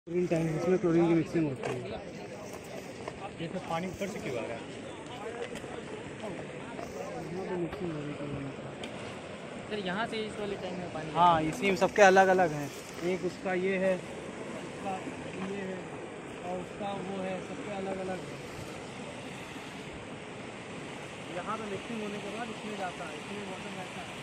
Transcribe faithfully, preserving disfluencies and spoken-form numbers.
Chlorine tank, इसमें chlorine की mixing होती है। ये तो पानी ऊपर से क्यों आ रहा है? मिक्सिंग हो रही है सर यहाँ से इस वाले टैंक में पानी। हाँ, इसी में सबके अलग अलग हैं। एक उसका ये है, उसका ये है और उसका वो है, सबके अलग अलग है। यहाँ पे मिक्सिंग होने के बाद इसमें जाता है, इसमें वाटर जाता है।